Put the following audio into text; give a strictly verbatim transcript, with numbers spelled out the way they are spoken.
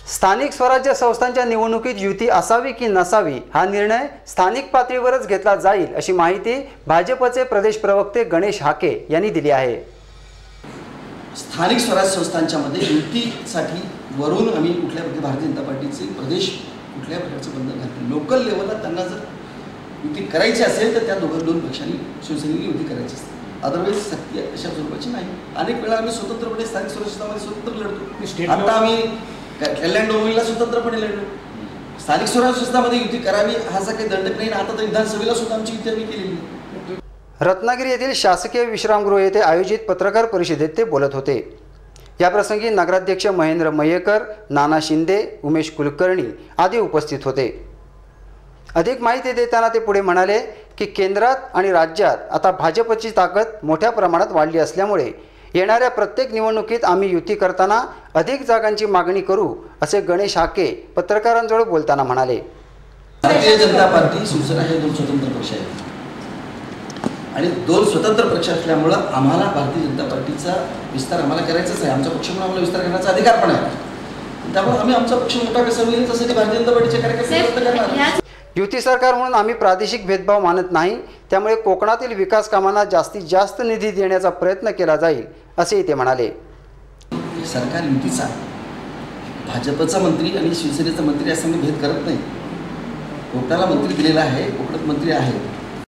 स्थानिक स्वराज्य संस्थांच्या निवडणुकीत युती असावी की नसावी हा निर्णय स्थानिक पातळीवरच घेतला जाईल अशी माहिती भाजपचे प्रदेश प्रवक्ते गणेश हाके यांनी दिली आहे। स्थानिक स्वराज्य संस्थांच्या मध्ये युतीसाठी वरून आम्ही कुठल्या भारतीय जनता पार्टीचे प्रदेश कुठल्या प्रकारचे बंधन घालतो। लोकल लेवलला त्यांना जर युती करायची असेल तर त्या दोघं दोन पक्षांनी शिवसेनेने युती करायची असते, अदरवाईज सक्ती अशा स्वरूपाची नाही। अनेक वेळा आम्ही स्वतंत्रपणे स्थानिक स्वराज्य संस्थांमध्ये स्वतंत्र लढतो। आता आम्ही कल्याण डोंबिवलीला स्वतंत्रपणे लढलो। स्थानिक स्वराज्य संस्थांमध्ये युती करावी हा असा काही दंडक नाही। आता तर विधानसभेला सुद्धा आमची युती आम्ही केलेली। रत्नागिरी येथील शासकीय विश्रामगृह येथे आयोजित पत्रकार परिषदेत ते बोलत होते। या प्रसंगी नगराध्यक्ष महेंद्र मयेकर, नाना शिंदे, उमेश कुलकर्णी आदी उपस्थित होते। अधिक माहिती देताना ते पुढे म्हणाले की केंद्रात आणि राज्यात आता भाजपची ताकद मोठ्या प्रमाणात वाढली असल्यामुळे येणाऱ्या प्रत्येक निवडणुकीत आम्ही युती करताना अधिक जागांची मागणी करू असे गणेश हाके पत्रकारांजवळ बोलताना म्हणाले। भारतीय जनता पार्टी शिवसेना हे दोन स्वतंत्र पक्ष आहेत आणि दोन स्वतंत्र पक्ष असल्यामुळे आम्हाला भारतीय जनता पार्टीचा विस्तार आम्हाला करायचाच आहे। आमचा पक्ष म्हणून आम्हाला विस्तार करण्याचा अधिकार पण आहे। त्यामुळे आम्ही आमचा पक्ष मोठा कसा होईल तसं भारतीय जनता पार्टीचे कार्यकर्ते प्रयत्न करणार। युती सरकार म्हणून आम्ही प्रादेशिक भेदभाव मानत नाही, त्यामुळे कोकणातील विकास कामांना जास्तीत जास्त निधी देण्याचा प्रयत्न केला जाईल असे ते म्हणाले। सरकार युतीचा भाजपचा मंत्री आणि शिवसेनेचा मंत्री असं मी भेद करत नाही। कोकणाला मंत्री दिलेला आहे, कोकणात मंत्री आहे।